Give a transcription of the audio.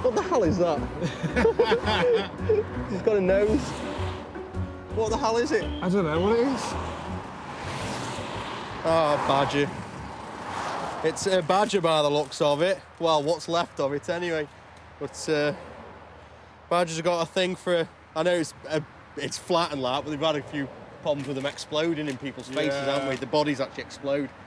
What the hell is that? He's got a nose. What the hell is it? I don't know what it is. Oh, badger. It's a badger by the looks of it. Well, what's left of it anyway. But badgers have got a thing for... I know it's flat and that, but they've had a few problems with them exploding in people's faces, haven't we? The bodies actually explode.